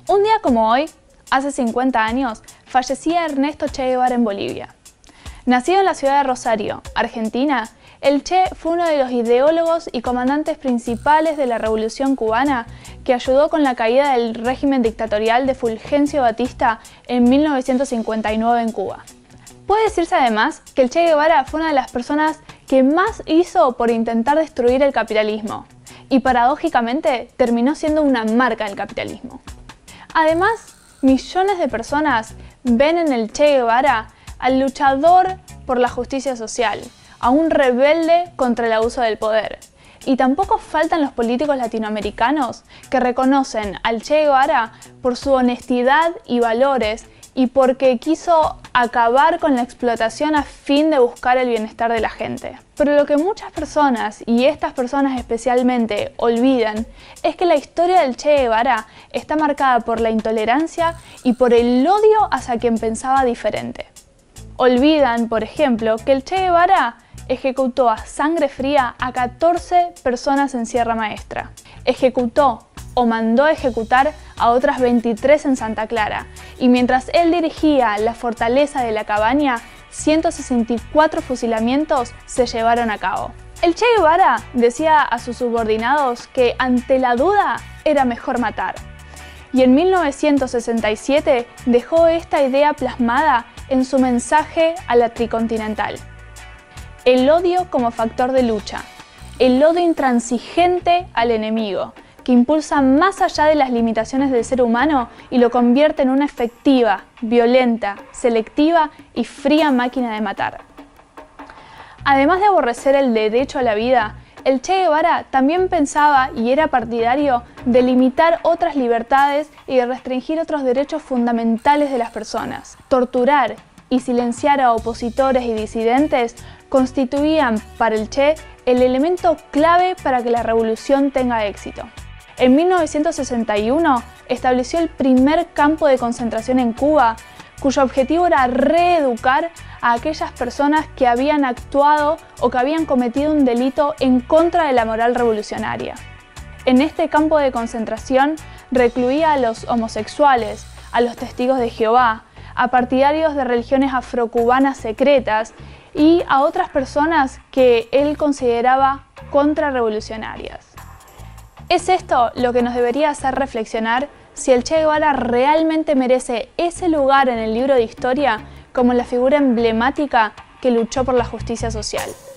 Un día como hoy, hace 50 años, fallecía Ernesto Che Guevara en Bolivia. Nacido en la ciudad de Rosario, Argentina, el Che fue uno de los ideólogos y comandantes principales de la Revolución Cubana que ayudó con la caída del régimen dictatorial de Fulgencio Batista en 1959 en Cuba. Puede decirse además que el Che Guevara fue una de las personas que más hizo por intentar destruir el capitalismo y paradójicamente terminó siendo una marca del capitalismo. Además, millones de personas ven en el Che Guevara al luchador por la justicia social, a un rebelde contra el abuso del poder. Y tampoco faltan los políticos latinoamericanos que reconocen al Che Guevara por su honestidad y valores y porque quiso acabar con la explotación a fin de buscar el bienestar de la gente. Pero lo que muchas personas, y estas personas especialmente, olvidan es que la historia del Che Guevara está marcada por la intolerancia y por el odio hacia quien pensaba diferente. Olvidan, por ejemplo, que el Che Guevara ejecutó a sangre fría a 14 personas en Sierra Maestra. Ejecutó o mandó ejecutar a otras 23 en Santa Clara, y mientras él dirigía la fortaleza de la Cabaña, 164 fusilamientos se llevaron a cabo. El Che Guevara decía a sus subordinados que ante la duda era mejor matar, y en 1967 dejó esta idea plasmada en su mensaje a la Tricontinental. El odio como factor de lucha, el odio intransigente al enemigo, que impulsa más allá de las limitaciones del ser humano y lo convierte en una efectiva, violenta, selectiva y fría máquina de matar. Además de aborrecer el derecho a la vida, el Che Guevara también pensaba y era partidario de limitar otras libertades y de restringir otros derechos fundamentales de las personas. Torturar y silenciar a opositores y disidentes constituían para el Che el elemento clave para que la revolución tenga éxito. En 1961 estableció el primer campo de concentración en Cuba, cuyo objetivo era reeducar a aquellas personas que habían actuado o que habían cometido un delito en contra de la moral revolucionaria. En este campo de concentración recluía a los homosexuales, a los testigos de Jehová, a partidarios de religiones afrocubanas secretas y a otras personas que él consideraba contrarrevolucionarias. ¿Es esto lo que nos debería hacer reflexionar si el Che Guevara realmente merece ese lugar en el libro de historia como la figura emblemática que luchó por la justicia social?